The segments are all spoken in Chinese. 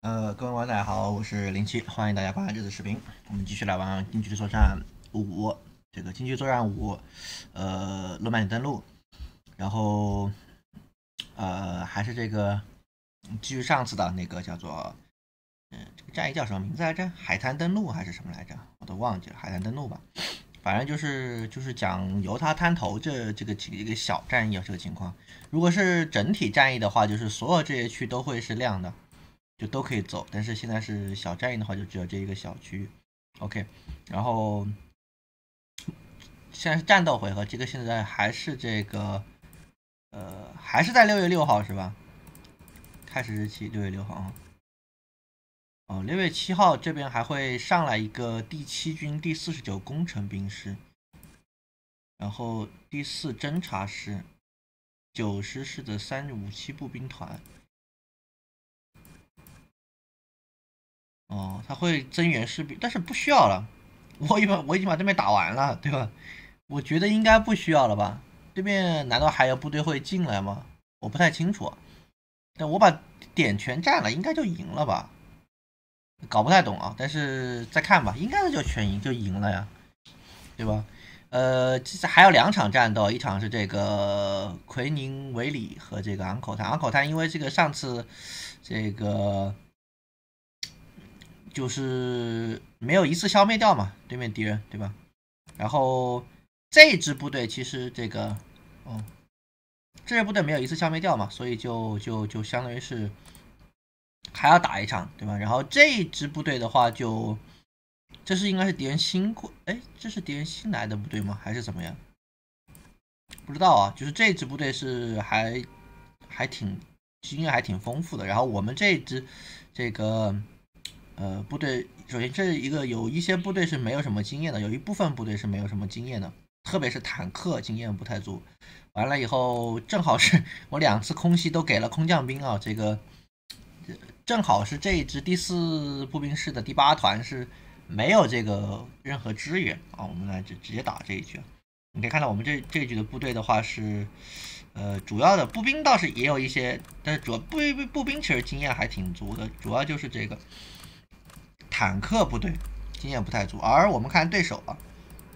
各位玩家好，我是07，欢迎大家观看这次视频。我们继续来玩近距离作战5，这个近距离作战5，诺曼底登陆，然后还是这个继续上次的那个叫做这个战役叫什么名字来着？海滩登陆还是什么来着？我都忘记了，海滩登陆吧。反正就是讲犹他滩头这个小战役啊，这个情况。如果是整体战役的话，就是所有这些区都会是亮的。就都可以走，但是现在是小战役的话，就只有这一个小区域。OK，然后现在是战斗回合，这个现在还是这个还是在6月6号是吧？开始日期6月6号啊。6月7号这边还会上来一个第7军第49工程兵师，然后第4侦察师，90师的357步兵团。他会增援士兵，但是不需要了。我已经把对面打完了，对吧？我觉得应该不需要了吧？对面难道还有部队会进来吗？我不太清楚。但我把点全占了，应该就赢了吧？搞不太懂啊，但是再看吧，应该就全赢，就赢了呀，对吧？还有2场战斗，一场是这个奎宁维里和这个昂口滩。昂口滩因为这个上次这个就是没有一次消灭掉嘛，对面敌人，对吧？然后这支部队其实这个，这支部队没有一次消灭掉嘛，所以就相当于是还要打一场，对吧？然后这支部队的话这是应该是敌人新过，这是敌人新来的部队吗？还是怎么样？不知道啊，就是这支部队是还挺经验还挺丰富的。然后我们这支这个部队，首先这一个有一些部队是没有什么经验的，有一部分部队是没有什么经验的，特别是坦克经验不太足。完了以后，正好是我2次空袭都给了空降兵啊，这个正好是这一支第4步兵师的第8团是没有这个任何支援啊，我们来直接打这一局。你可以看到我们这一局的部队的话是，主要的步兵倒是也有一些，但是主要步兵其实经验还挺足的，主要就是这个坦克部队经验不太足。而我们看对手啊，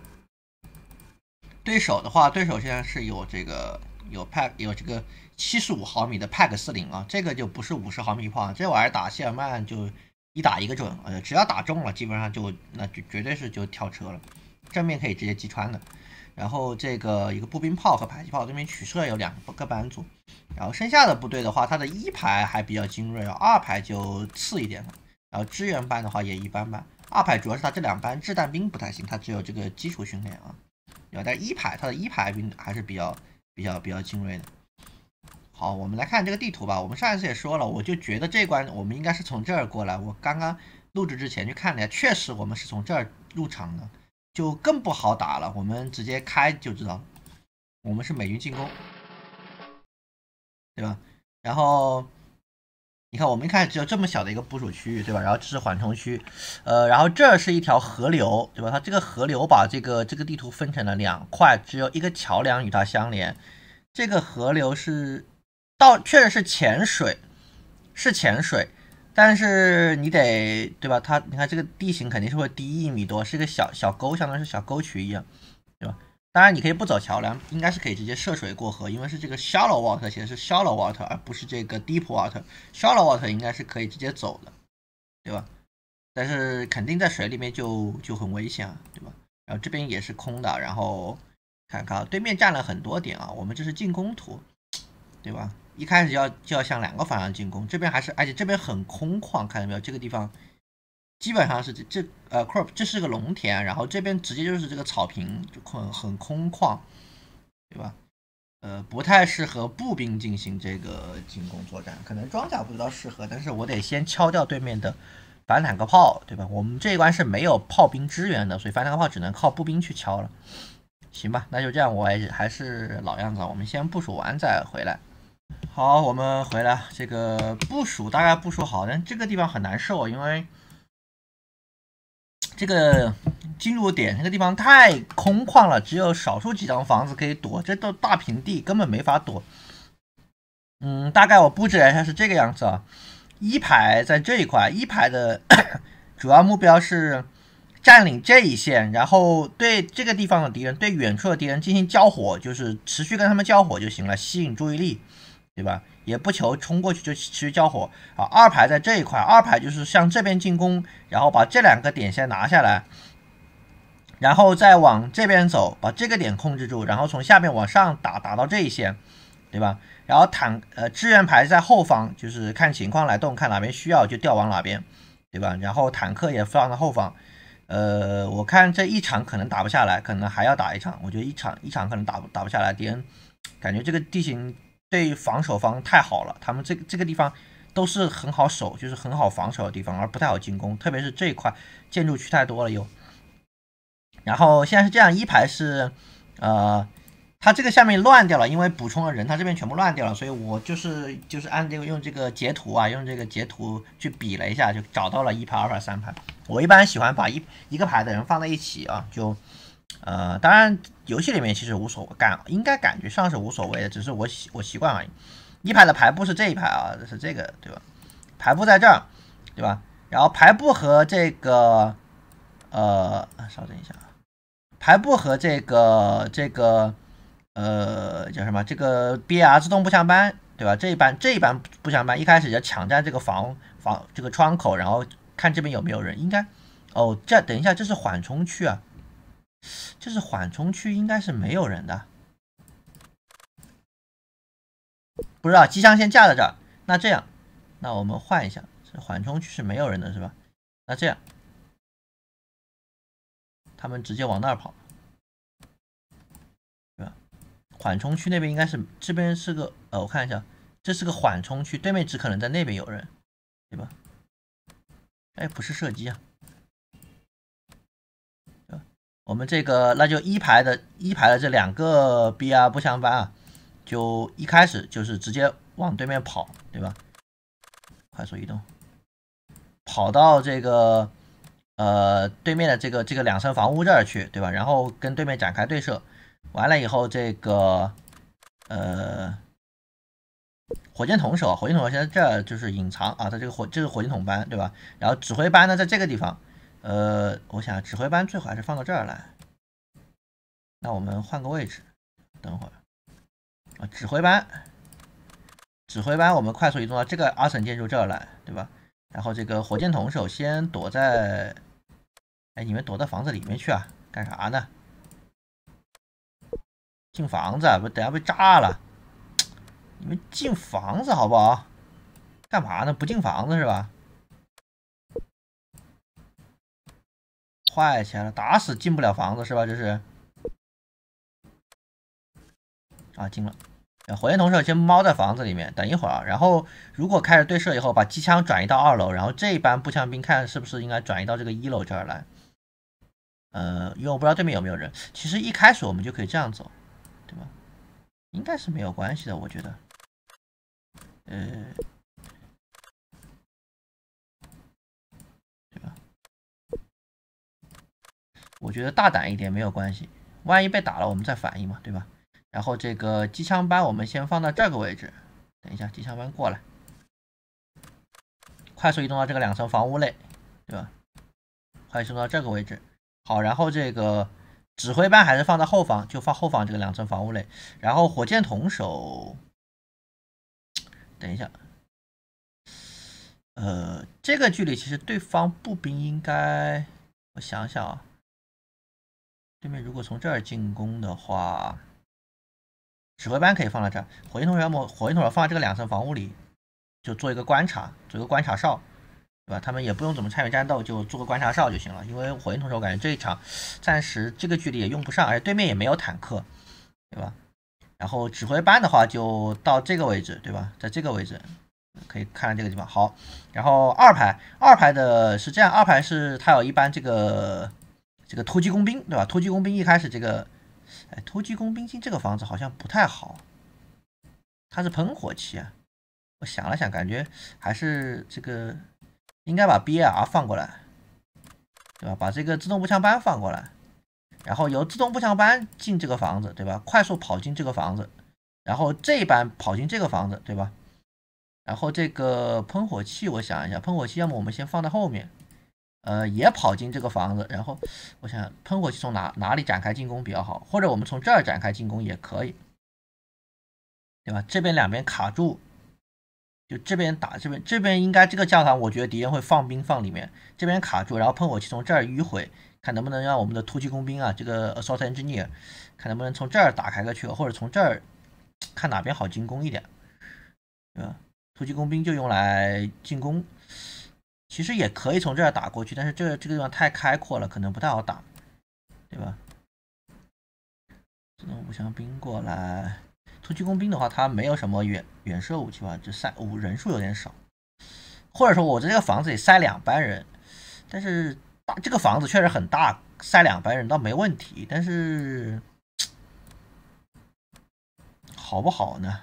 对手的话，对手现在是有这个有这个75毫米的 PAG40啊，这个就不是50毫米炮，这玩意儿打谢尔曼就一打一个准，只要打中了，基本上那绝对是就跳车了，正面可以直接击穿的。然后这个一个步兵炮和迫击炮对面取射有2个班组，然后剩下的部队的话，它的1排还比较精锐，2排就次一点了。然后支援班的话也一般般，2排主要是它这2班掷弹兵不太行，它只有这个基础训练啊。但1排它的1排兵还是比较精锐的。好，我们来看这个地图吧。我们上一次也说了，我就觉得这关我们应该是从这儿过来。我刚刚录制之前去看了一下，确实我们是从这儿入场的，就更不好打了。我们直接开就知道，我们是美军进攻，对吧？然后你看，我们一开始只有这么小的一个部署区域，对吧？然后这是缓冲区，然后这是一条河流，对吧？它这个河流把这个地图分成了2块，只有一个桥梁与它相连。这个河流确实是浅水，但是你得对吧？你看这个地形肯定是会低1米多，是一个小沟，相当于是小沟渠一样，对吧？当然你可以不走桥梁，应该是可以直接涉水过河，因为是这个 shallow water， 写的是 shallow water， 而不是这个 deep water。shallow water 应该是可以直接走的，对吧？但是肯定在水里面就很危险啊，对吧？然后这边也是空的，然后看看对面占了很多点啊，我们这是进攻图，对吧？一开始就要向2个方向进攻，这边而且这边很空旷，看到没有？这个地方基本上是crop， 这是个农田，然后这边直接就是这个草坪，就很空旷，对吧？不太适合步兵进行这个进攻作战，可能装甲不知道适合，但是我得先敲掉对面的反坦克炮，对吧？我们这一关是没有炮兵支援的，所以反坦克炮只能靠步兵去敲了。行吧，那就这样，我还是老样子，我们先部署完再回来。好，我们回来，这个大概部署好，但这个地方很难受，因为这个进入点这个地方太空旷了，只有少数几张房子可以躲，这都大平地，根本没法躲。大概我布置一下是这个样子啊。 一排在这一块，一排的主要目标是占领这一线，然后对这个地方的敌人，对远处的敌人进行交火，就是持续跟他们交火就行了，吸引注意力，对吧？也不求冲过去就持续交火啊。二排在这一块，二排就是向这边进攻，然后把这2个点先拿下来，然后再往这边走，把这个点控制住，然后从下面往上打到这一线，对吧？然后支援排在后方，就是看情况来动，看哪边需要就调往哪边，对吧？然后坦克也放在后方。我看这一场可能打不下来，可能还要打一场。我觉得一场可能打不下来，敌人感觉这个地形对防守方太好了，他们这个地方都是很好守，就是很好防守的地方，而不太好进攻。特别是这一块建筑区太多了又。然后现在是这样，一排是它这个下面乱掉了，因为补充了人，它这边全部乱掉了，所以我就是按这个用这个截图啊，用这个截图去比了一下，就找到了1排、2排、3排。我一般喜欢把一个排的人放在一起啊，就当然游戏里面其实无所谓，应该感觉上是无所谓的，只是我习惯而已。一排的排布是这一排啊，是这个对吧？排布在这儿，对吧？然后排布和这个稍等一下，排布和这个叫什么？这个 BAR 自动步枪班，对吧？这一班步枪班一开始就抢占这个这个窗口，然后看这边有没有人。应该等一下，这是缓冲区啊，这是缓冲区，应该是没有人的。不知道，机枪先架在这儿。那这样，那我们换一下，这缓冲区是没有人的是吧？那这样，他们直接往那儿跑。缓冲区那边应该是这边是个我看一下，这是个缓冲区，对面只可能在那边有人，对吧？哎，不是射击啊，我们这个那就一排的这2个 BR 步枪班啊，就一开始就是直接往对面跑，对吧？快速移动，跑到这个对面的这个2层房屋这儿去，对吧？然后跟对面展开对射。完了以后，这个火箭筒手现在这儿就是隐藏啊，它这是火箭筒班，对吧？然后指挥班呢在这个地方，我想指挥班最好还是放到这儿来。那我们换个位置，等会儿啊，指挥班我们快速移动到这个2层建筑这儿来，对吧？然后这个火箭筒手先躲在，哎，你们躲到房子里面去啊，干啥呢？进房子，不等下被炸了！你们进房子好不好？干嘛呢？不进房子是吧？坏起来了，打死进不了房子是吧？这是啊，进了。火箭筒手先猫在房子里面，等一会儿，然后如果开始对射以后，把机枪转移到2楼，然后这一班步枪兵看是不是应该转移到这个1楼这儿来。因为我不知道对面有没有人，其实一开始我们就可以这样走，对吧？应该是没有关系的，我觉得。对吧？我觉得大胆一点没有关系，万一被打了我们再反应嘛，对吧？然后这个机枪班我们先放到这个位置，等一下机枪班过来，快速移动到这个2层房屋内，对吧？快速移动到这个位置，好，然后这个指挥班还是放在后方，就放后方这个2层房屋内，然后火箭筒手，等一下。这个距离其实对方步兵应该，我想想啊，对面如果从这儿进攻的话，指挥班可以放在这儿，火箭筒手放在这个2层房屋里，就做一个观察，做一个观察哨，对吧？他们也不用怎么参与战斗，就做个观察哨就行了。因为火箭筒手感觉这一场暂时这个距离也用不上，而且对面也没有坦克，对吧？然后指挥班的话就到这个位置，对吧？在这个位置。可以看这个地方好，然后二排的是这样，二排是它有一班这个突击工兵，对吧？突击工兵一开始这个，突击工兵进这个房子好像不太好，它是喷火器啊。我想了想，感觉还是这个应该把 BAR 放过来，对吧？把这个自动步枪班放过来，然后由自动步枪班进这个房子，对吧？快速跑进这个房子，然后这一班跑进这个房子，对吧？ 然后这个喷火器，我想一下，喷火器要么我们先放在后面，也跑进这个房子。然后我想喷火器从哪里展开进攻比较好，或者我们从这儿展开进攻也可以，对吧？这边两边卡住，就这边打这边应该这个教堂，我觉得敌人会放兵放里面，这边卡住，然后喷火器从这儿迂回，看能不能让我们的突击工兵啊，这个 assault engineer， 看能不能从这儿打开个缺口，或者从这儿看哪边好进攻一点，对吧？突击工兵就用来进攻，其实也可以从这儿打过去，但是这个地方太开阔了，可能不太好打，对吧？自动步枪兵过来，突击工兵的话，它没有什么远射武器吧？这人数有点少，或者说我在这个房子里塞2班人，但是这个房子确实很大，塞2班人倒没问题，但是好不好呢？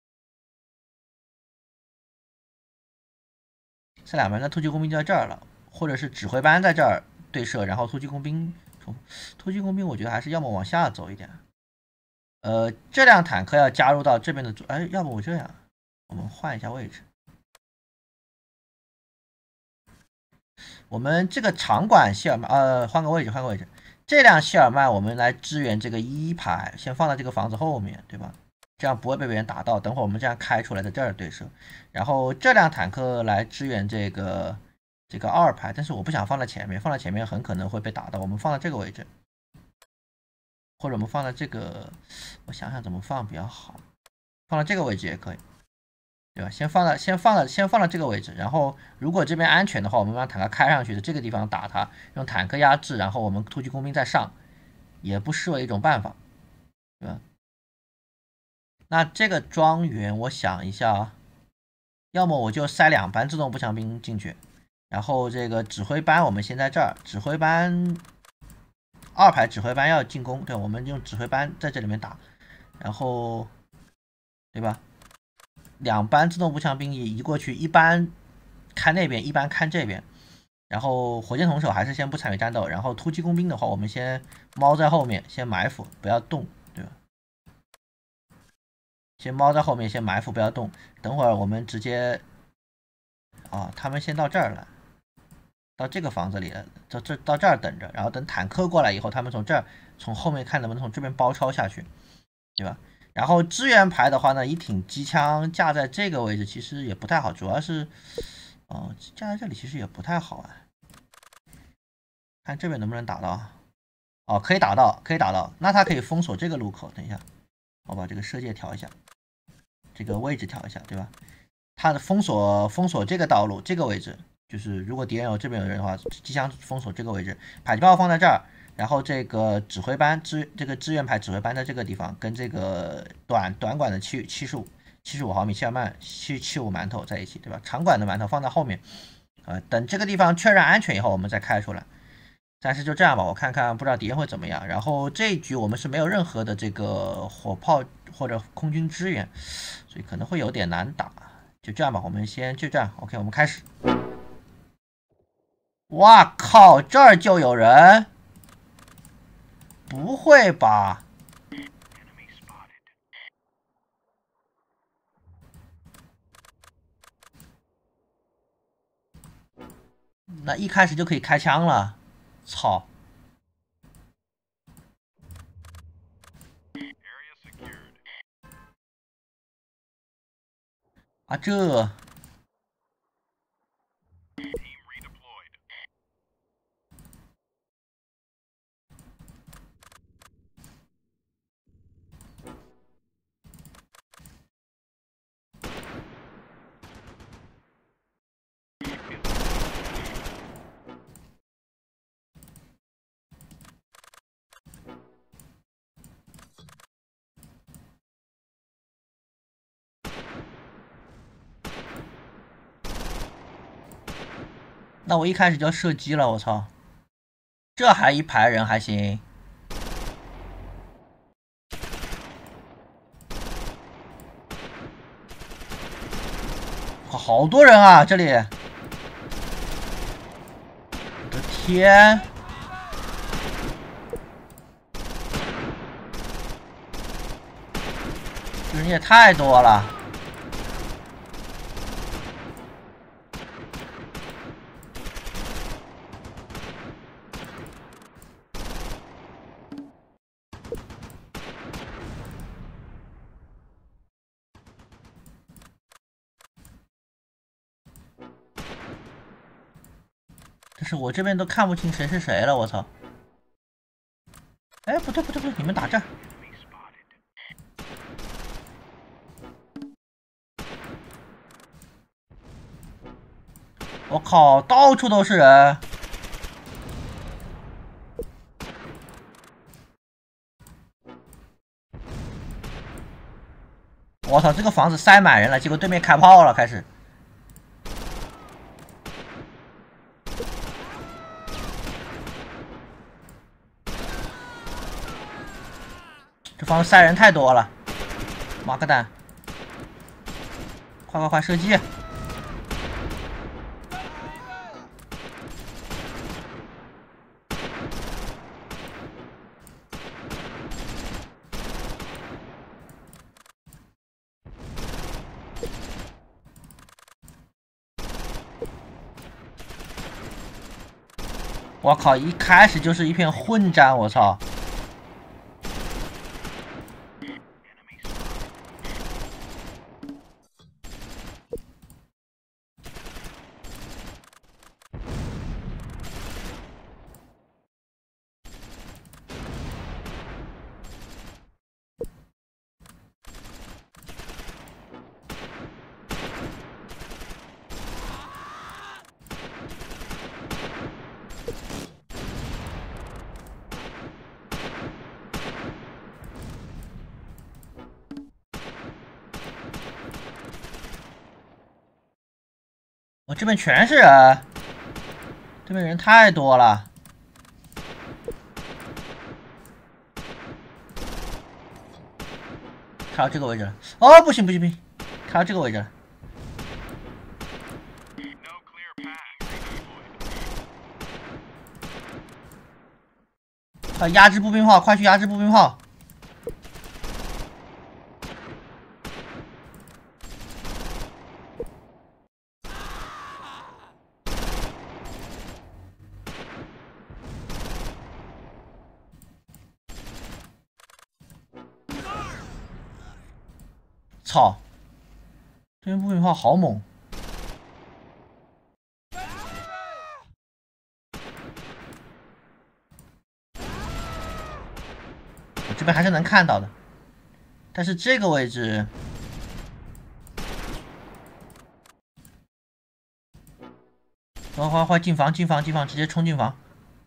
塞2班，那突击工兵就在这儿了，或者是指挥班在这儿对射，然后突击工兵我觉得还是要么往下走一点。这辆坦克要加入到这边的，要不我这样，我们换一下位置。我们这个场馆谢尔曼，换个位置。这辆谢尔曼我们来支援这个1排，先放在这个房子后面，对吧？这样不会被别人打到。等会儿我们这样开出来，在这儿对射。然后这辆坦克来支援这个2排，但是我不想放在前面，放在前面很可能会被打到。我们放在这个位置，或者我们放在这个，我想想怎么放比较好，放在这个位置也可以，对吧？先放在这个位置，然后如果这边安全的话，我们让坦克开上去的这个地方打它，用坦克压制，然后我们突击工兵再上，也不失为一种办法，对吧？那这个庄园，我想一下啊，要么我就塞2班自动步枪兵进去，然后这个指挥班我们先在这儿，指挥班2排指挥班要进攻，对，我们用指挥班在这里面打，然后，对吧？2班自动步枪兵移过去，一班看那边，一班看这边，然后火箭筒手还是先不参与战斗，然后突击工兵的话，我们先猫在后面，先埋伏，不要动，对吧？先猫在后面，先埋伏，不要动。等会儿我们直接，他们先到这儿来，到这个房子里了，到这儿等着，然后等坦克过来以后，他们从后面看能不能从这边包抄下去，对吧？然后支援排的话呢，一挺机枪架在这个位置其实也不太好，主要是，架在这里其实也不太好啊。看这边能不能打到，可以打到，那他可以封锁这个路口。等一下，我把这个射界调一下。这个位置调一下，对吧？它的封锁这个道路，这个位置，就是如果敌人这边有人的话，机枪封锁这个位置，迫击炮放在这儿，然后这个指挥班这个支援排指挥班在这个地方，跟这个短管的75毫米谢尔曼75馒头在一起，对吧？长管的馒头放在后面，等这个地方确认安全以后，我们再开出来。但是就这样吧，我看看不知道敌人会怎么样。然后这一局我们是没有任何的这个火炮或者空军支援，所以可能会有点难打。就这样吧，我们先就这样。OK， 我们开始。哇靠，这儿就有人？不会吧？那一开始就可以开枪了？操！这那我一开始就射击了，我操！这还一排人还行。好多人啊，这里！我的天！这人也太多了。 但是我这边都看不清谁是谁了，我操！哎，不对不对不对，你们打这儿。我靠，到处都是人！我操，这个房子塞满人了，结果对面开炮了，开始。这房子塞人太多了，妈个蛋！快快快，射击！我靠，一开始就是一片混战，我操！我这边全是人，这边人太多了。开到这个位置了，哦，不行不行不行，开到这个位置了。快压制步兵炮，快去压制步兵炮！操！这边步兵炮好猛！我这边还是能看到的，但是这个位置，快快快进房进房进房，直接冲进房！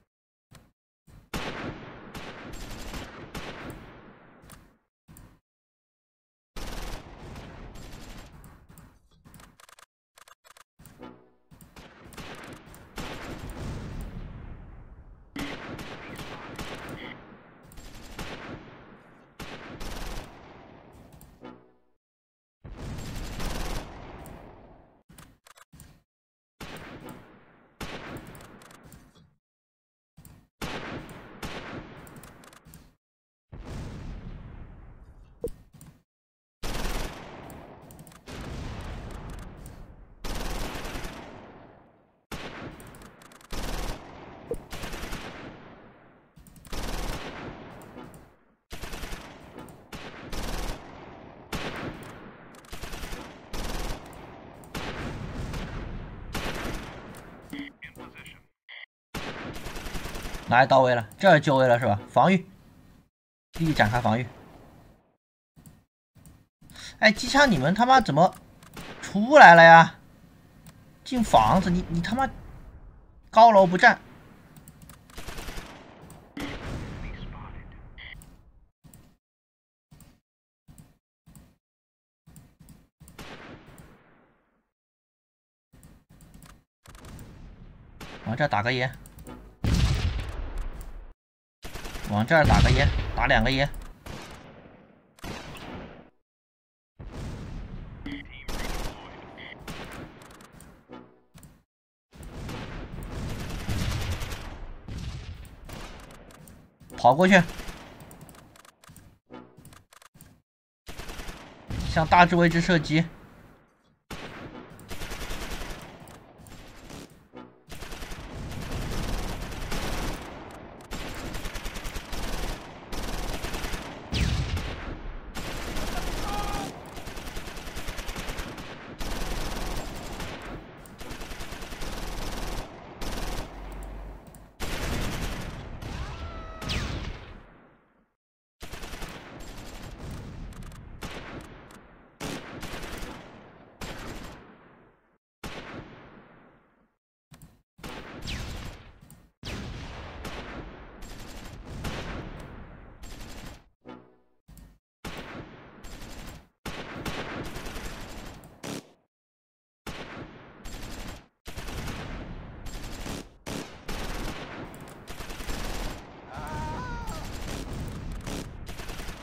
哪里到位了？这儿就位了是吧？防御，立即展开防御。哎，机枪你们他妈怎么出来了呀？进房子，你他妈高楼不站！往这儿打个烟。往这儿打个烟，打2个烟。跑过去，向大致位置射击。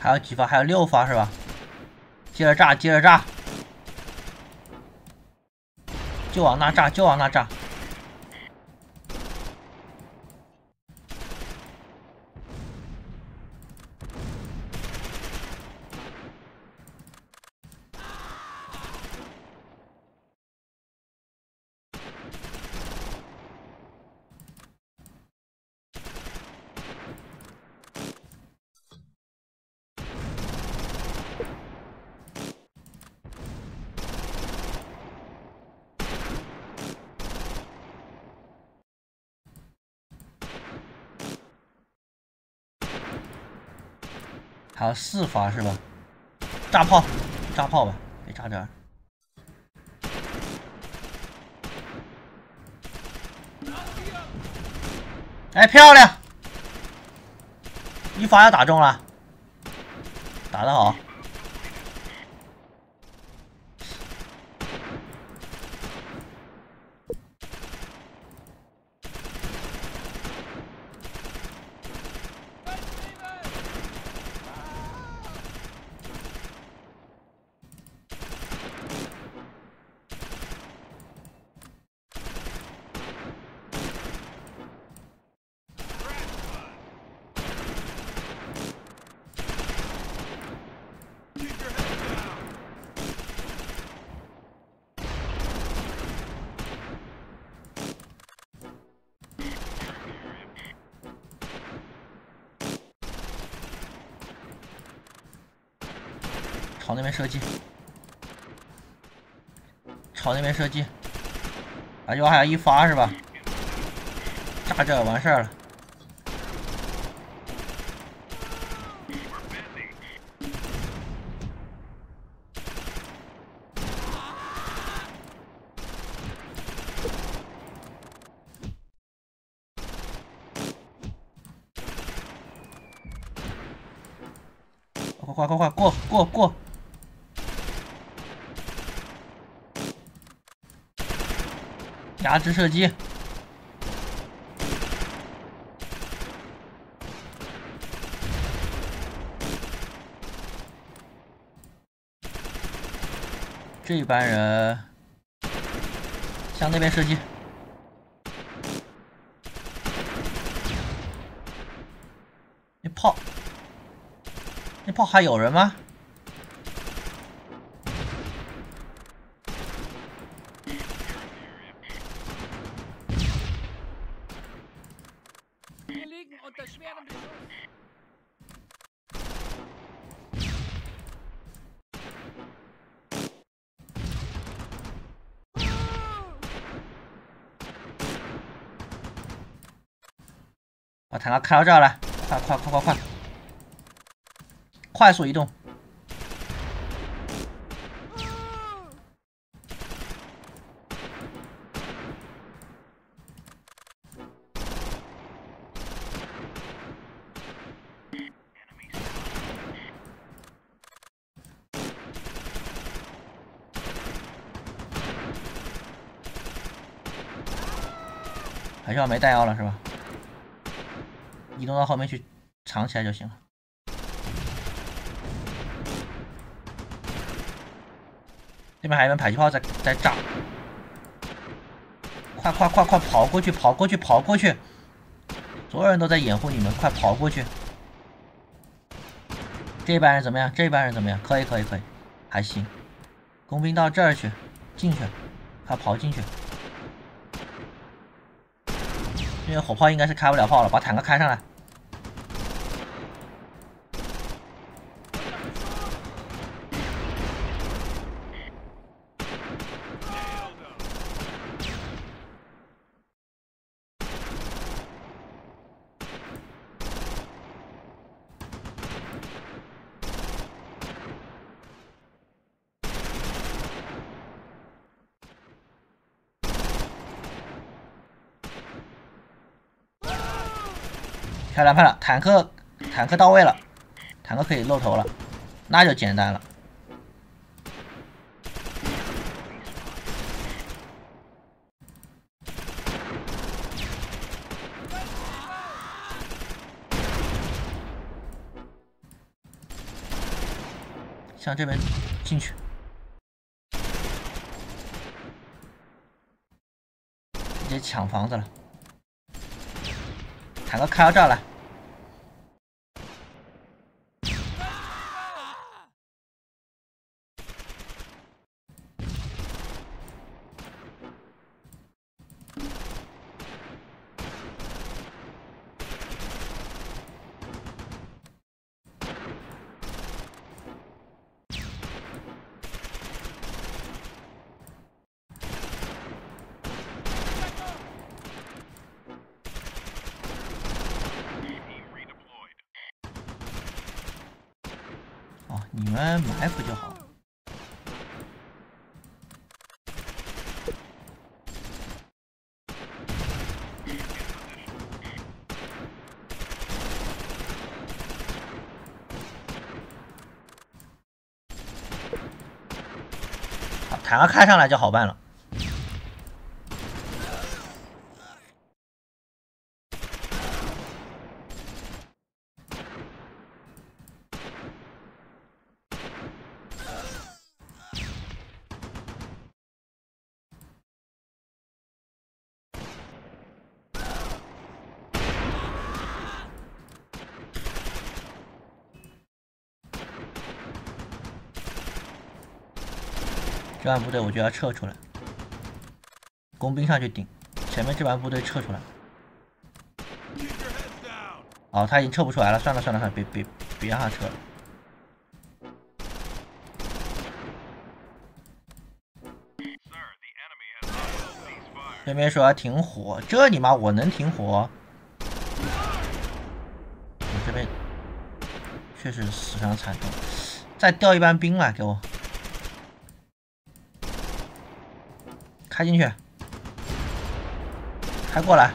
还有几发？还有6发是吧？接着炸，接着炸，就往那炸，就往那炸。还有4发是吧？炸炮，炸炮吧，别炸这儿。哎，漂亮！一发要打中了，打得好。朝那边射击，朝那边射击，打就还有1发是吧？炸这完事儿了。快快快过过过！压制射击，这班人向那边射击。那炮还有人吗？把坦克开到这儿来，快快快快快！快速移动！还是要没弹药了是吧？移动到后面去藏起来就行了。那边还有一门迫击炮在炸，快快快快跑过去跑过去跑过去！所有人都在掩护你们，快跑过去！这班人怎么样？这班人怎么样？可以可以可以，还行。工兵到这儿去，进去，快跑进去！因为火炮应该是开不了炮了，把坦克开上来。漂亮漂亮，坦克到位了，坦克可以露头了，那就简单了。 向这边进去。直接抢房子了。坦克开到这儿来。 哦，你们埋伏就好。好，坦克开上来就好办了。 这班部队我就要撤出来，工兵上去顶，前面这班部队撤出来。哦，他已经撤不出来了，算了算了算了，别让他撤了。对面说要停火，这你妈我能停火？我这边确实死伤惨重，再调一班兵来给我。 开进去，开过来，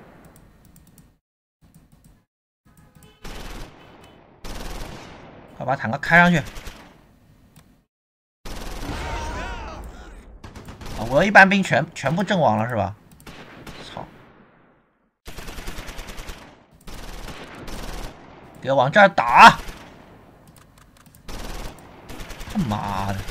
快把坦克开上去！啊，我一班兵全部阵亡了是吧？操！给我往这儿打！他妈的！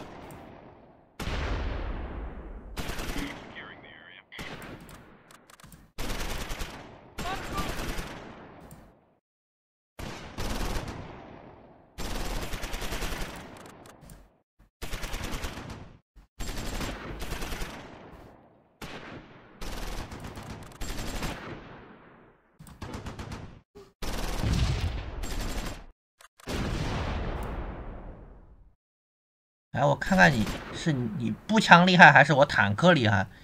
来，我看看你是你步枪厉害还是我坦克厉害？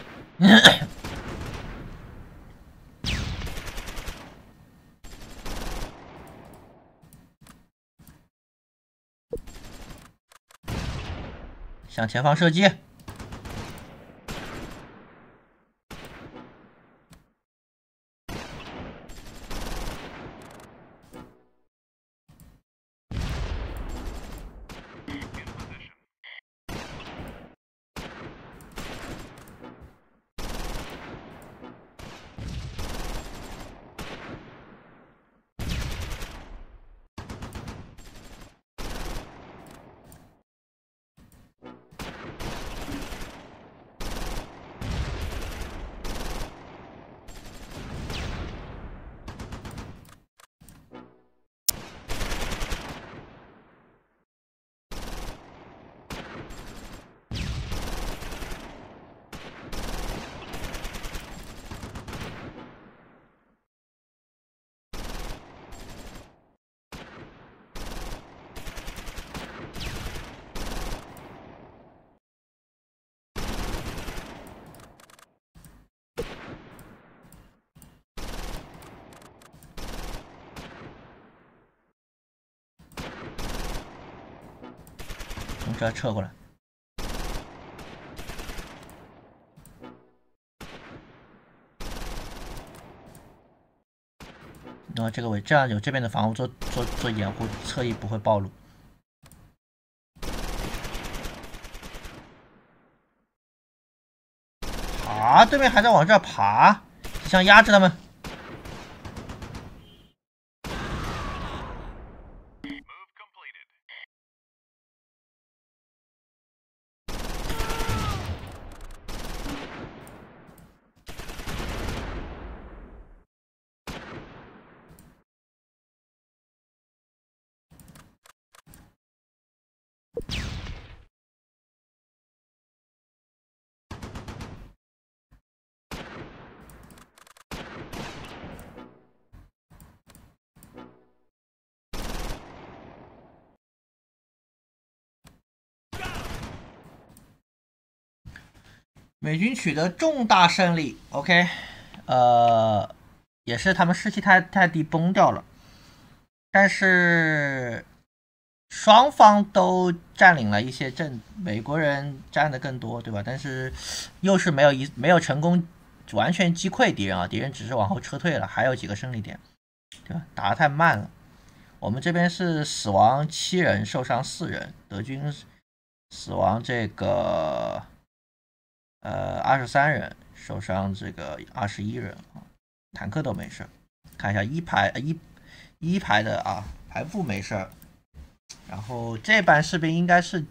向前方射击！从这儿撤过来。然后这个位，这样有这边的防护做掩护，侧翼不会暴露。爬，对面还在往这儿爬，想压制他们。 美军取得重大胜利 ，OK， 也是他们士气太低崩掉了，但是双方都占领了一些镇，美国人占的更多，对吧？但是又是没有成功完全击溃敌人啊，敌人只是往后撤退了，还有几个胜利点，对吧？打得太慢了。我们这边是死亡7人，受伤4人，德军死亡这个23人，受伤这个21人啊，坦克都没事。看一下一排的啊，排部没事。然后这班士兵应该是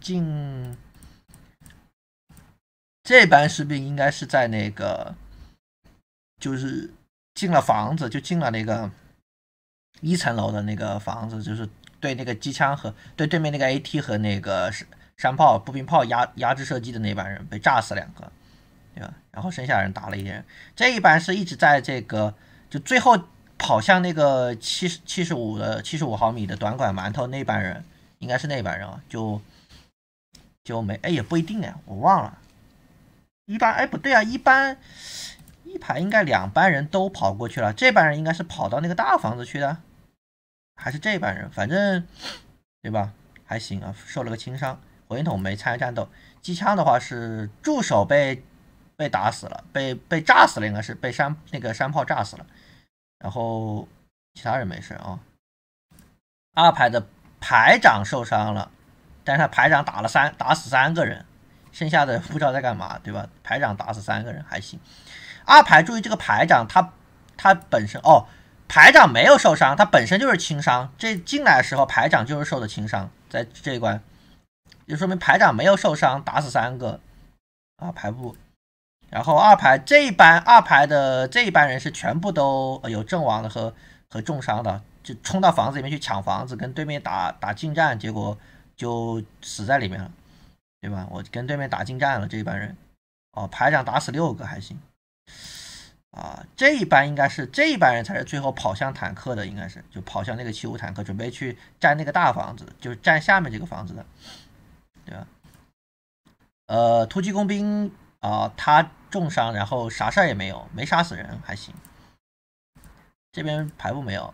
在那个，就是进了房子，就进了那个1层楼的那个房子，就是对那个机枪和对面那个 AT 和那个山炮、步兵炮压制射击的那班人被炸死2个，对吧？然后剩下人打了一点人，这一班是一直在这个就最后跑向那个75毫米的短管馒头那班人，应该是那班人啊，就没也不一定哎，我忘了。一班不对啊，一排应该2班人都跑过去了，这班人应该是跑到那个大房子去的，还是这班人？反正对吧？还行啊，受了个轻伤。火箭筒没参与战斗，机枪的话是助手被打死了，被炸死了，应该是被那个山炮炸死了。然后其他人没事啊。2排的排长受伤了，但是他排长打死3个人，剩下的不知道在干嘛，对吧？排长打死3个人还行。2排注意这个排长他本身排长没有受伤，他本身就是轻伤。这进来的时候排长就是受的轻伤，在这一关就说明排长没有受伤，打死3个啊排部。然后2排的这一班人是全部都有阵亡的和重伤的，就冲到房子里面去抢房子，跟对面打近战，结果就死在里面了，对吧？我跟对面打近战了这一班人，排长打死6个还行啊。这一班人才是最后跑向坦克的，应该是就跑向那个75坦克，准备去占那个大房子，就是占下面这个房子的，对吧？突击工兵他重伤，然后啥事儿也没有，没杀死人，还行。这边排部没有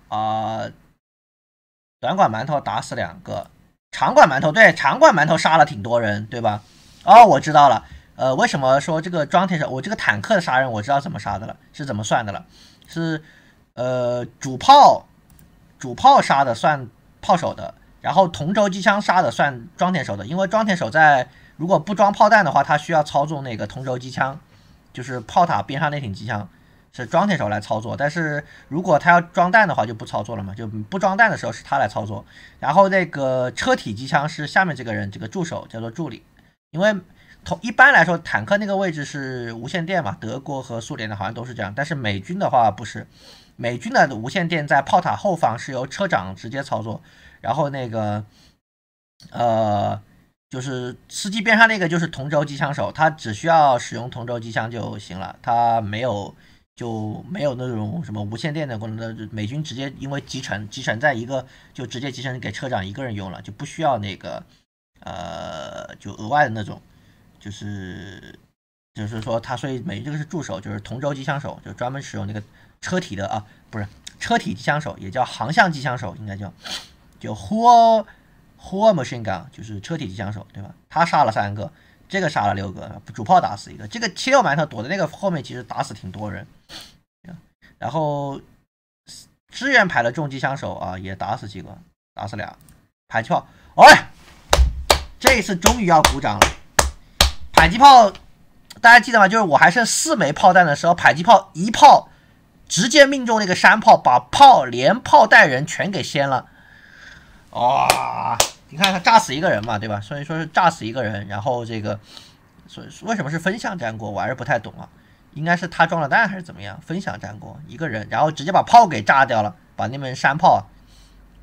短管馒头打死2个，长管馒头杀了挺多人，对吧？我知道了，为什么说这个装填手，我这个坦克的杀人我知道怎么杀的了，是怎么算的了？是主炮杀的算炮手的，然后同轴机枪杀的算装填手的，因为装填手如果不装炮弹的话，他需要操纵那个同轴机枪，就是炮塔边上那挺机枪，是装填手来操作。但是如果他要装弹的话，就不操作了嘛，就不装弹的时候是他来操作。然后那个车体机枪是下面这个人，这个助手叫做助理。因为一般来说坦克那个位置是无线电嘛，德国和苏联的好像都是这样，但是美军的话不是，美军的无线电在炮塔后方是由车长直接操作，然后那个就是司机边上那个就是同轴机枪手，他只需要使用同轴机枪就行了，他没有那种什么无线电的功能。美军直接因为集成在一个就直接集成给车长一个人用了，就不需要那个就额外的那种，就是说他，所以美军这个是助手，就是同轴机枪手，就专门使用那个车体的不是车体机枪手，也叫航向机枪手，应该叫Hull machine gun， 就是车体机枪手，对吧？他杀了3个，这个杀了6个，主炮打死1个，这个76馒头躲在那个后面，其实打死挺多人。然后支援排的重机枪手也打死几个，打死2迫击炮。这一次终于要鼓掌了。迫击炮大家记得吗？就是我还剩4枚炮弹的时候，迫击炮一炮直接命中那个山炮，把连炮带人全给掀了。你看他炸死1个人嘛，对吧？所以说是炸死1个人，然后这个，所以为什么是分享战果，我还是不太懂啊。应该是他装了弹还是怎么样？分享战果1个人，然后直接把炮给炸掉了，把那门山炮，对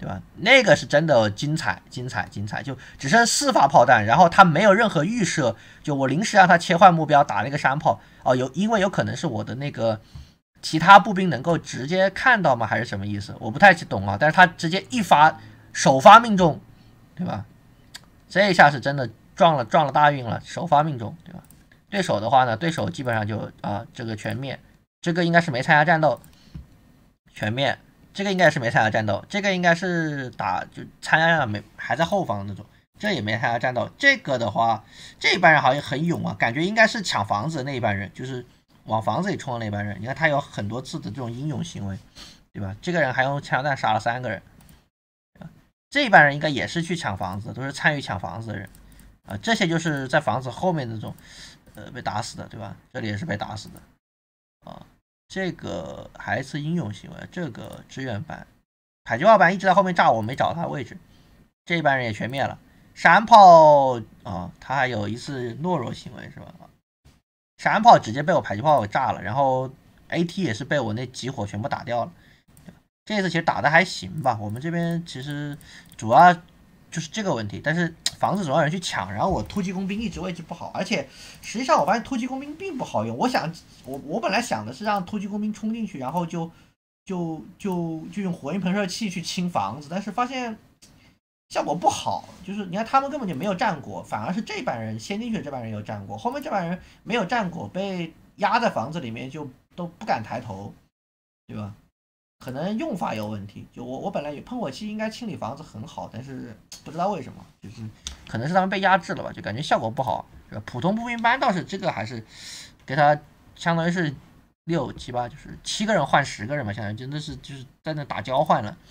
对吧？那个是真的精彩，精彩，精彩！就只剩4发炮弹，然后他没有任何预设，就我临时让他切换目标打那个山炮哦，因为有可能是我的那个其他步兵能够直接看到吗？还是什么意思？我不太懂啊。但是他直接一发首发命中，对吧？这一下是真的撞了大运了，首发命中，对吧？对手的话呢，对手基本上就这个全灭，这个应该是没参加战斗，全灭。这个应该是没参加战斗，这个应该是就参加没还在后方那种，这也没参加战斗。这个的话，这一帮人好像很勇啊，感觉应该是抢房子的那一帮人，就是往房子里冲的那帮人。你看他有很多次的这种英勇行为，对吧？这个人还用枪弹杀了3个人，这一帮人应该也是去抢房子，都是参与抢房子的人啊。这些就是在房子后面那种被打死的，对吧？这里也是被打死的啊。这个还是英勇行为，这个支援班，迫击炮班一直在后面炸我，没找他位置，这一班人也全灭了。山炮他还有一次懦弱行为是吧？山炮直接被我迫击炮给炸了，然后 AT 也是被我那集火全部打掉了。这次其实打的还行吧，我们这边其实主要就是这个问题，但是房子总要有人去抢，然后我突击工兵一直位置不好，而且实际上我发现突击工兵并不好用。我本来想的是让突击工兵冲进去，然后就用火焰喷射器去清房子，但是发现效果不好。就是你看他们根本就没有战果，反而是这帮人先进去的这帮人有战果，后面这帮人没有战果，被压在房子里面就都不敢抬头，对吧？可能用法有问题，就我本来喷火器应该清理房子很好，但是不知道为什么，就是可能是他们被压制了吧，就感觉效果不好。普通步兵班倒是这个还是给他相当于是6、7、8，就是7个人换10个人嘛，相当于真的是就是在那打交换了。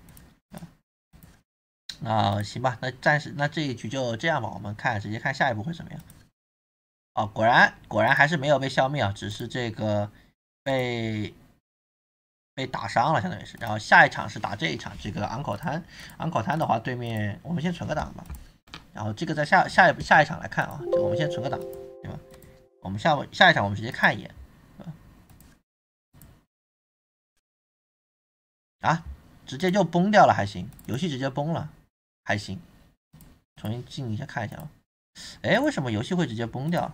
那行吧，那暂时那这一局就这样吧，我们直接看下一步会怎么样。哦，果然还是没有被消灭啊，只是这个被打伤了，相当于是。然后下一场是打这一场，这个昂口滩的话，对面我们先存个档吧。然后这个在下一场来看啊，就我们先存个档，对吧？我们下一场我们直接看一眼，直接就崩掉了还行，游戏直接崩了还行。重新进一下看一下啊，为什么游戏会直接崩掉？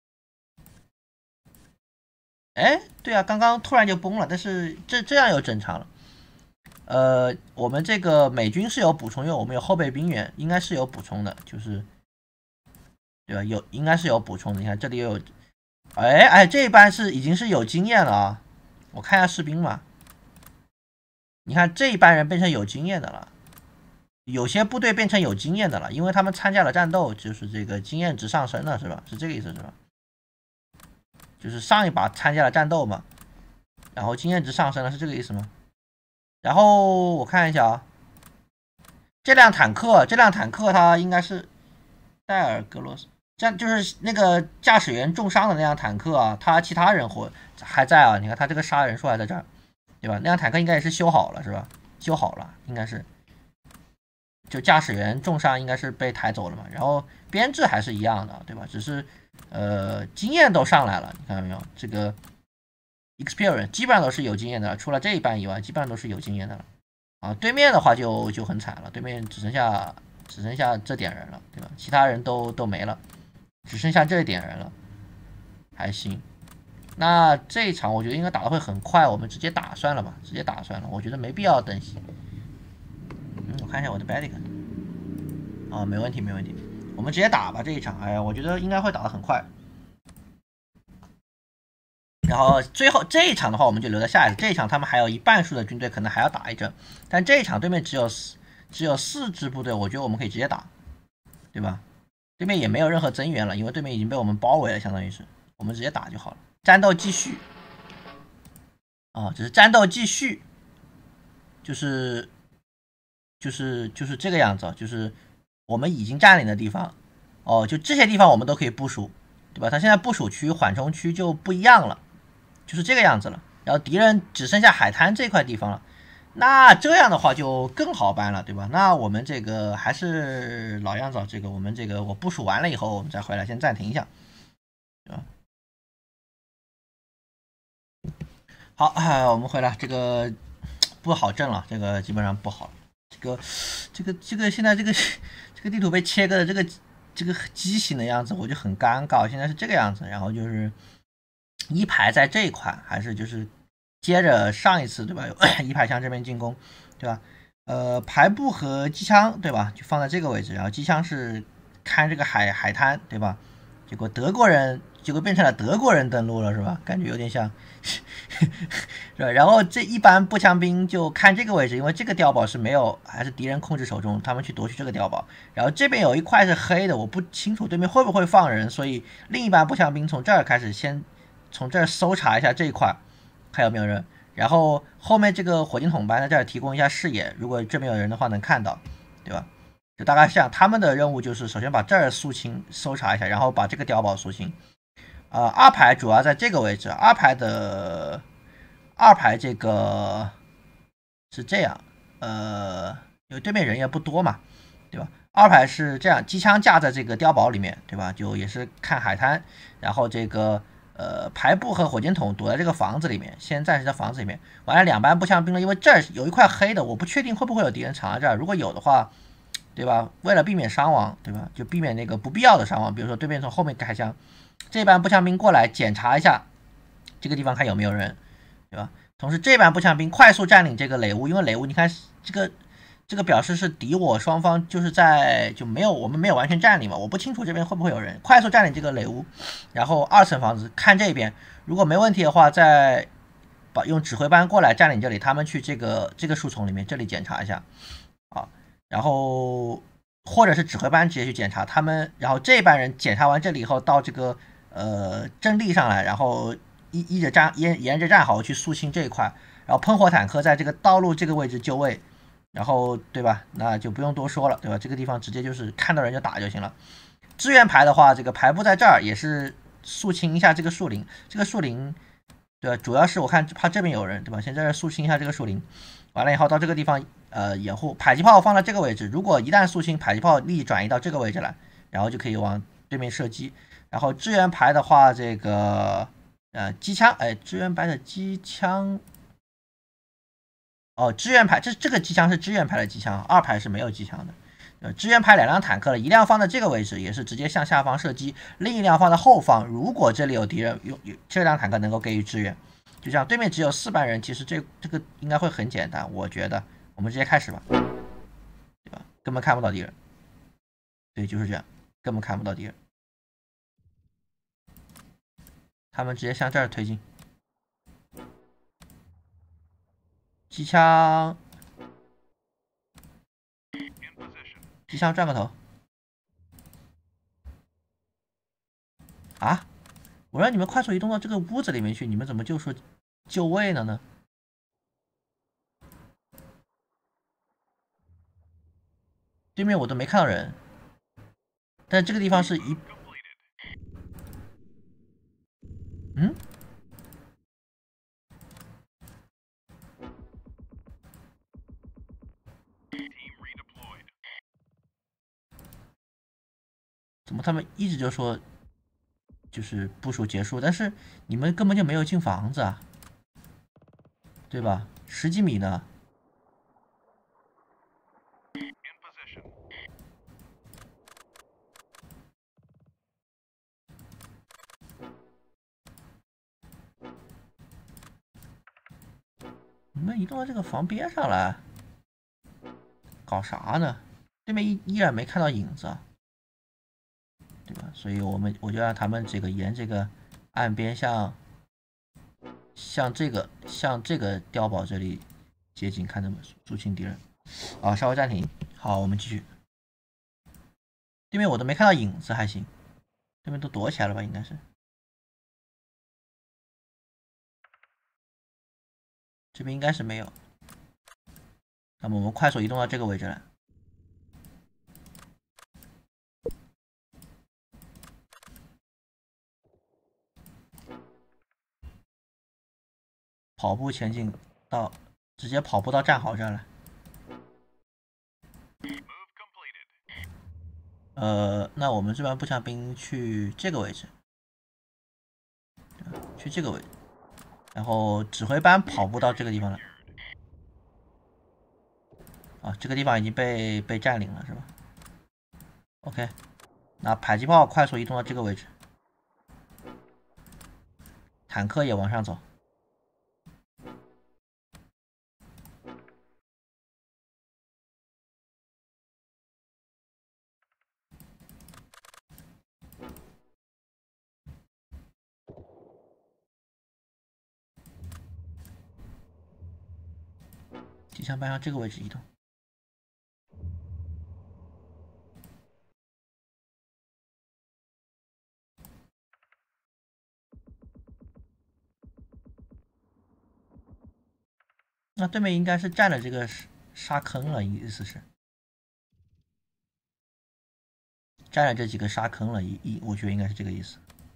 对啊，刚刚突然就崩了，但是这样又正常了。我们这个美军是有补充，因为我们有后备兵员，应该是有补充的，就是对吧？应该是有补充的。你看这里有，这一班已经是有经验了啊。我看一下士兵嘛，你看这一班人变成有经验的了，有些部队变成有经验的了，因为他们参加了战斗，就是这个经验值上升了，是吧？是这个意思是吧？就是上一把参加了战斗嘛，然后经验值上升了，是这个意思吗？然后我看一下啊，这辆坦克它应该是戴尔格罗斯，就是那个驾驶员重伤的那辆坦克啊，他其他人还在啊，你看他这个杀人数还在这儿，对吧？那辆坦克应该也是修好了是吧？修好了应该是，就驾驶员重伤应该是被抬走了嘛，然后编制还是一样的，对吧？只是经验都上来了，你看到没有？这个 experience 基本上都是有经验的，除了这一半以外，基本上都是有经验的了。啊，对面的话就很惨了，对面只剩下这点人了，对吧？其他人都没了，只剩下这点人了，还行。那这一场我觉得应该打的会很快，我们直接打算了吧，直接打算了，我觉得没必要等。我看一下我的 Badic， 没问题没问题，我们直接打吧这一场。我觉得应该会打的很快。然后最后这一场的话，我们就留在下一次。这一场他们还有一半数的军队可能还要打一阵，但这一场对面只有4支部队，我觉得我们可以直接打，对吧？对面也没有任何增援了，因为对面已经被我们包围了，相当于是我们直接打就好了。战斗继续只是战斗继续，就是这个样子，就是我们已经占领的地方，就这些地方我们都可以部署，对吧？它现在部署区缓冲区就不一样了。就是这个样子了，然后敌人只剩下海滩这块地方了，那这样的话就更好搬了，对吧？那我们这个还是老样子，这个我部署完了以后，我们再回来，先暂停一下，对吧？好，我们回来，这个不好阵了，这个基本上不好了，这这个现在这个地图被切割的这个畸形的样子，我就很尴尬。现在是这个样子，然后就是一排在这一块，还是就是接着上一次对吧？一排向这边进攻，对吧？排布和机枪对吧？就放在这个位置，然后机枪是看这个海滩对吧？结果变成了德国人登陆了是吧？感觉有点像，是吧？然后这一般步枪兵就看这个位置，因为这个碉堡是没有，还是敌人控制手中，他们去夺取这个碉堡。然后这边有一块是黑的，我不清楚对面会不会放人，所以另一班步枪兵从这儿开始，先从这儿搜查一下这一块还有没有人。然后后面这个火箭筒班在这儿提供一下视野，如果这边有人的话能看到，对吧？就大概这样，他们的任务就是首先把这儿肃清搜查一下，然后把这个碉堡肃清。二排主要在这个位置，二排这个是这样，因为对面人也不多嘛，对吧？二排是这样，机枪架在这个碉堡里面，对吧？就也是看海滩，然后这个排布和火箭筒躲在这个房子里面，先暂时在房子里面。完了两班步枪兵了，因为这儿有一块黑的，我不确定会不会有敌人藏在这儿，如果有的话。对吧？为了避免伤亡，对吧？就避免那个不必要的伤亡，比如说对面从后面开枪，这班步枪兵过来检查一下这个地方看有没有人，对吧？同时这班步枪兵快速占领这个垒屋，因为垒屋你看这个表示是敌我双方就是我们没有完全占领嘛，我不清楚这边会不会有人，快速占领这个垒屋，然后二层房子看这边，如果没问题的话，再用指挥班过来占领这里，他们去这个树丛里面这里检查一下，啊。然后或者是指挥班直接去检查他们，然后这班人检查完这里以后，到这个阵地上来，然后沿着战壕去肃清这一块，然后喷火坦克在这个道路这个位置就位，然后对吧？那就不用多说了，对吧？这个地方直接就是看到人就打就行了。支援排的话，这个排布在这儿也是肃清一下这个树林，对吧？主要是我看怕这边有人，对吧？先在这肃清一下这个树林，完了以后到这个地方掩护，迫击炮放在这个位置，如果一旦肃清，迫击炮立即转移到这个位置来，然后就可以往对面射击。然后支援排的话，这个机枪，支援排的机枪，支援排这个机枪是支援排的机枪，二排是没有机枪的。支援排两辆坦克了，一辆放在这个位置，也是直接向下方射击；另一辆放在后方，如果这里有敌人，这辆坦克能够给予支援。就这样，对面只有4班人，其实这个应该会很简单，我觉得。我们直接开始吧，对吧？根本看不到敌人，对，就是这样，根本看不到敌人。他们直接向这儿推进，机枪转个头。啊！我让你们快速移动到这个屋子里面去，你们怎么就说就位了呢？对面我都没看到人，但这个地方是怎么他们一直就说就是部署结束，但是你们根本就没有进房子啊，对吧？10几米呢？你们移动到这个房边上来，搞啥呢？对面依然没看到影子，对吧？所以我就让他们这个沿这个岸边向这个碉堡这里接近，看他们肃清敌人。稍微暂停。好，我们继续。对面我都没看到影子，还行。对面都躲起来了吧？应该是。这边应该是没有。那么我们快速移动到这个位置来。跑步前进到，直接跑步到战壕这儿来。那我们这边步枪兵去这个位置，去这个位置，然后指挥班跑步到这个地方来。 啊，这个地方已经被占领了是吧 ？OK， 那迫击炮快速移动到这个位置，坦克也往上走。机枪搬向这个位置移动。那对面应该是占了这个沙坑了，意思是占了这几个沙坑了，我觉得应该是这个意思。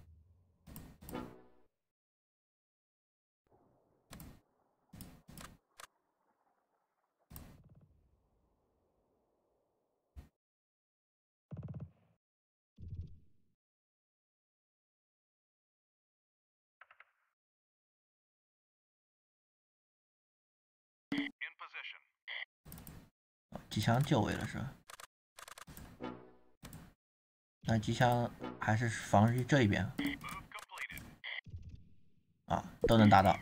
机枪就位了是吧？那机枪还是防御这一边啊，都能达到。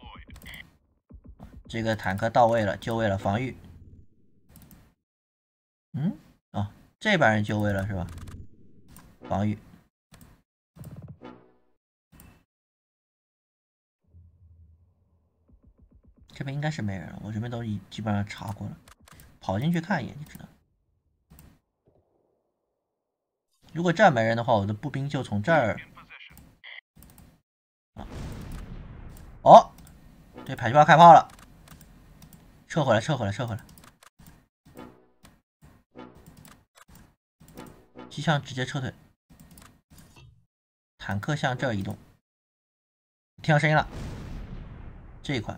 这个坦克到位了，就位了，防御。啊，这边人就位了是吧？防御。这边应该是没人了，我这边都基本上查过了，跑进去看一眼就知道。如果这儿没人的话，我的步兵就从这儿。哦，对，迫击炮开炮了，撤回来，撤回来，撤回来。机枪直接撤退，坦克向这儿移动。听到声音了，这一块。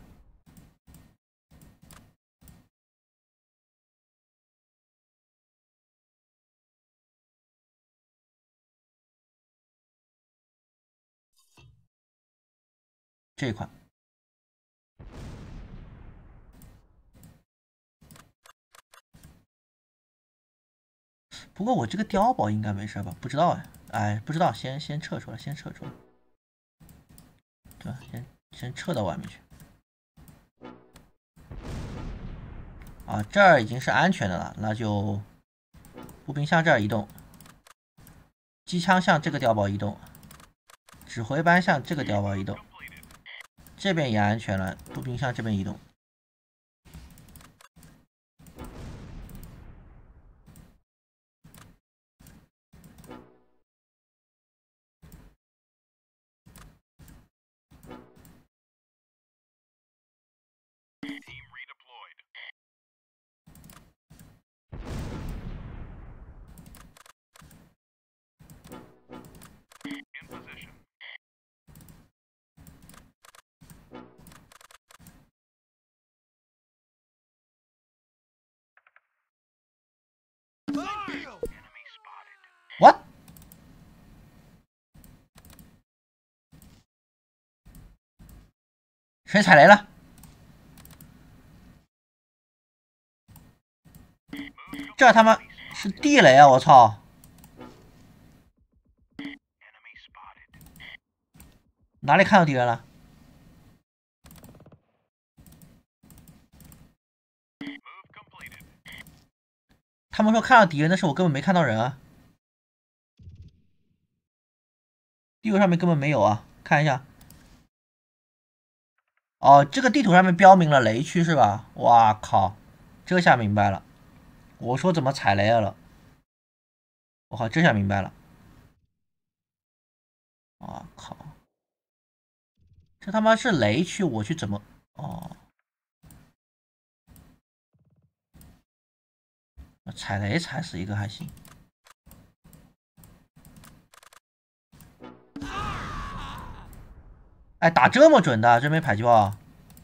这一块。不过我这个碉堡应该没事吧？不知道哎，不知道，先撤出来，先撤出来，对吧？先撤到外面去。啊，这儿已经是安全的了，那就步兵向这儿移动，机枪向这个碉堡移动，指挥班向这个碉堡移动，这边也安全了，步兵向这边移动。What？ 谁踩雷了？这他妈是地雷啊！我操！哪里看到敌人了？他们说看到敌人的时候，我根本没看到人啊。地图上面根本没有啊，看一下。哦，这个地图上面标明了雷区是吧？哇靠，这下明白了。我说怎么踩雷了？我靠，这下明白了。哇靠，这他妈是雷区，我去怎么？哦，踩雷踩死一个还行。哎，打这么准的，这枚迫击炮。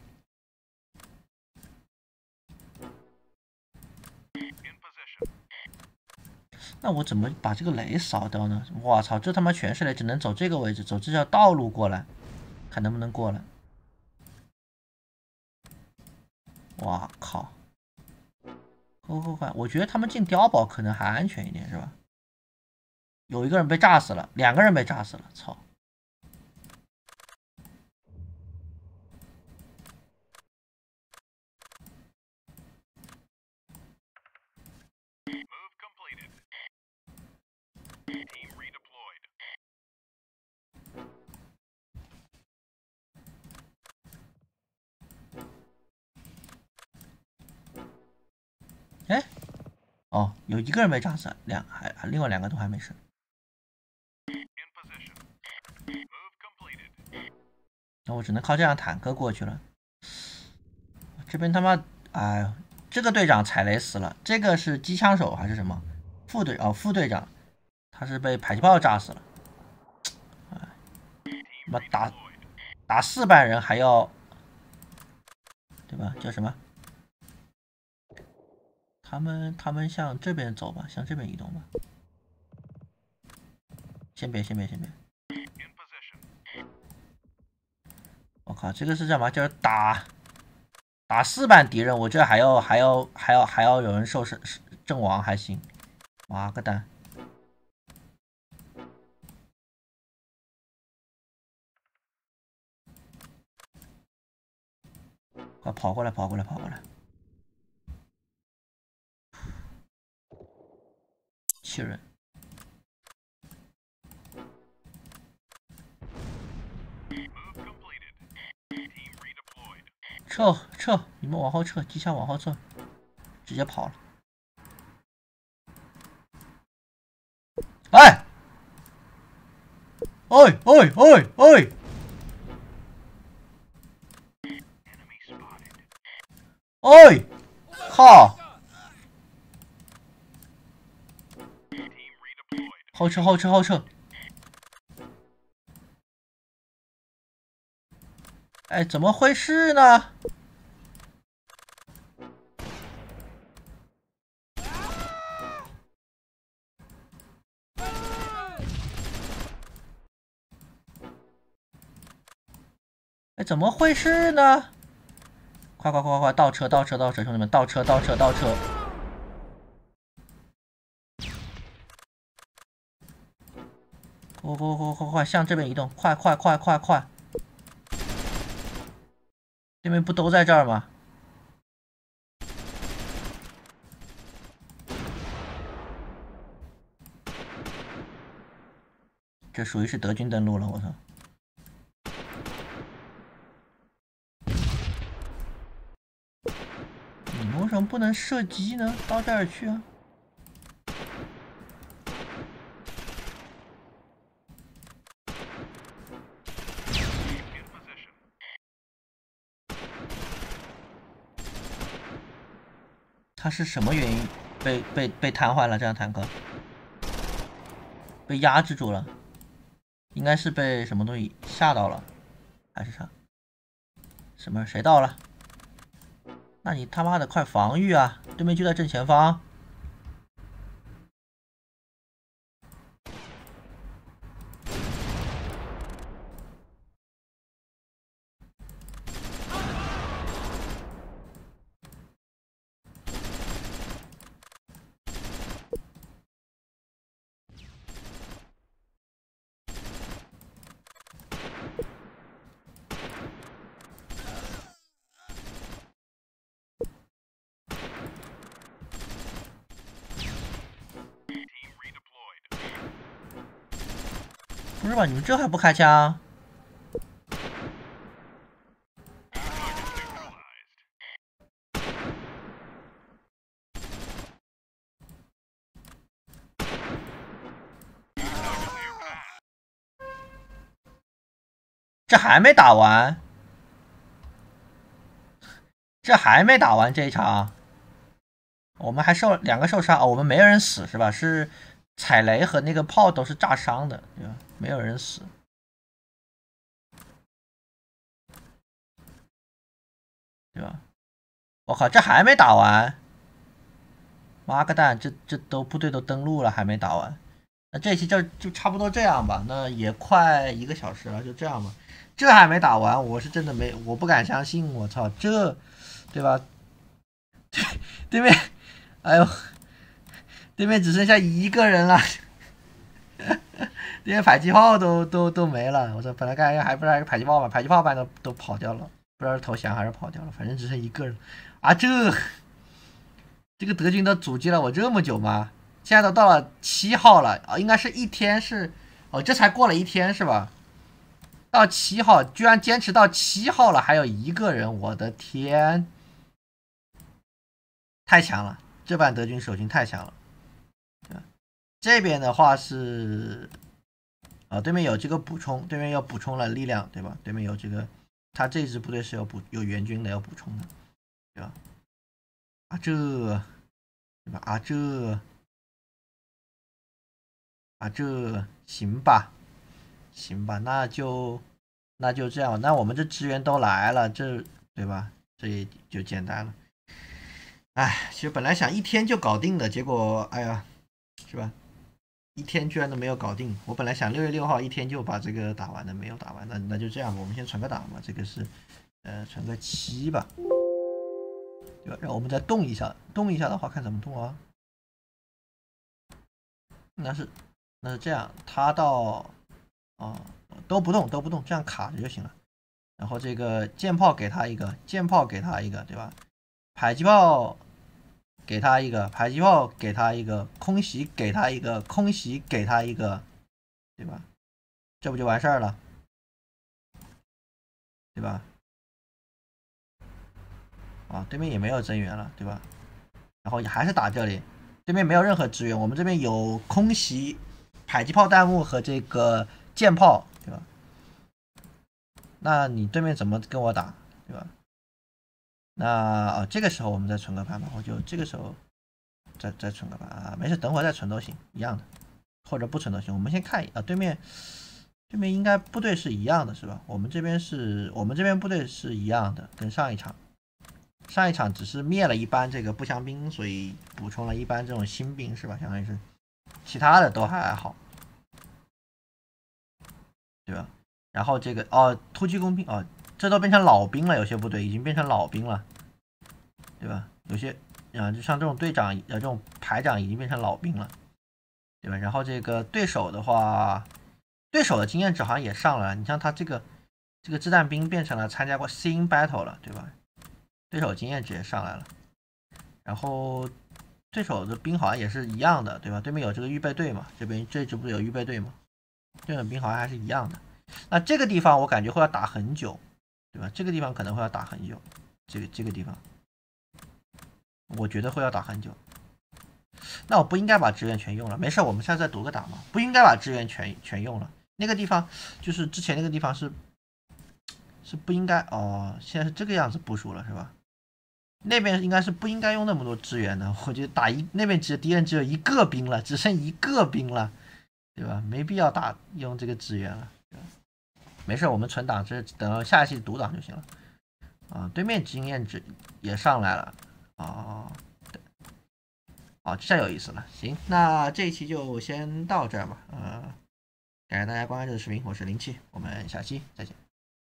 那我怎么把这个雷扫掉呢？我操，这他妈全是雷，只能走这个位置，走这条道路过来，看能不能过来。哇靠！ 快！我觉得他们进碉堡可能还安全一点，是吧？有一个人被炸死了，2个人被炸死了，操！哎，哦，有一个人被炸死，另外2个都还没事。那我只能靠这辆坦克过去了。这边他妈，哎呦，这个队长踩雷死了，这个是机枪手还是什么？副队长，他是被迫击炮炸死了。哎，他妈打400人还要，对吧？叫什么？他们向这边走吧，向这边移动吧。先别。我靠，这个是干嘛？就是打400敌人，我这还要有人阵亡还行。妈个蛋！快跑过来！气人！撤！你们往后撤，机枪往后撤，直接跑了。哎！哎！靠！后撤！哎，怎么回事呢？哎，怎么回事呢？快！倒车，兄弟们，倒车！快，向这边移动！快！对面不都在这儿吗？这属于是德军登陆了，我操！你们为什么不能射击呢？到这儿去啊！他是什么原因被瘫痪了？这辆坦克被压制住了，应该是被什么东西吓到了，还是啥？谁到了？那你他妈的快防御啊！对面就在正前方。不是吧？你们这还不开枪？这还没打完，这一场，我们还2个受伤哦，我们没有人死是吧？是踩雷和那个炮都是炸伤的，对吧？没有人死，对吧？我靠，这还没打完，妈个蛋，这都部队都登陆了，还没打完。那这期就差不多这样吧，那也快1个小时了，就这样吧。这还没打完，我是真的我不敢相信，我操，对吧？对面哎呦，对面只剩下一个人了，对面迫击炮都没了。我说本来刚才还不是迫击炮吧，迫击炮班都跑掉了，不知道是投降还是跑掉了，反正只剩一个人。啊，这个德军都阻击了我这么久吗？现在都到了7号了啊，应该是一天是哦，这才过了一天是吧？到7号，居然坚持到7号了，还有一个人，我的天，太强了！这版德军守军太强了。这边的话是，对面有这个补充，对面又补充了力量，对吧？对面有这个，他这支部队是有援军的，要补充的，对吧？啊这，对吧？这行吧，行吧，那就这样，那我们这支援都来了，这对吧？这也就简单了。哎，其实本来想一天就搞定的，结果哎呀，是吧？一天居然都没有搞定。我本来想6月6号一天就把这个打完的，没有打完，那就这样吧，我们先存个档吧。这个是存个7吧，对吧？让我们再动一下，动一下的话看怎么动啊？那是这样，他到都不动，这样卡着就行了。然后这个舰炮给他一个，对吧？迫击炮给他一个，迫击炮给他一个，空袭给他一个，空袭给他一个，对吧？这不就完事儿了，对吧？啊，对面也没有增援了，对吧？然后还是打这里，对面没有任何支援，我们这边有空袭、迫击炮弹幕和这个舰炮，对吧？那你对面怎么跟我打，对吧？那这个时候我们再存个盘吧，我就这个时候再存个盘啊，没事，等会儿再存都行，一样的，或者不存都行。我们先看对面应该部队是一样的，是吧？我们这边部队是一样的，跟上一场只是灭了一班这个步枪兵，所以补充了一班这种新兵，是吧？相当于是，其他的都还好，对吧？然后这个突击工兵这都变成老兵了，有些部队已经变成老兵了，对吧？有些就像这种队长这种排长已经变成老兵了，对吧？然后这个对手的话，对手的经验值好像也上了，你像他这个掷弹兵变成了参加过 Seeing Battle 了，对吧？对手经验值也上来了，然后对手的兵好像也是一样的，对吧？对面有这个预备队嘛，这支不是有预备队嘛？对面兵好像还是一样的。那这个地方我感觉会要打很久，对吧？这个地方可能会要打很久，这个地方，我觉得会要打很久。那我不应该把支援全用了，没事，我们下次再读个档嘛。不应该把支援全用了，那个地方就是之前那个地方是不应该现在是这个样子部署了，是吧？那边应该是不应该用那么多支援的，我觉得那边敌人只有一个兵了，只剩一个兵了，对吧？没必要用这个支援了。没事，我们存档，等到下一期读档就行了。对面经验值也上来了这下有意思了。行，那这一期就先到这儿吧。感谢大家观看这个视频，我是07，我们下期再见。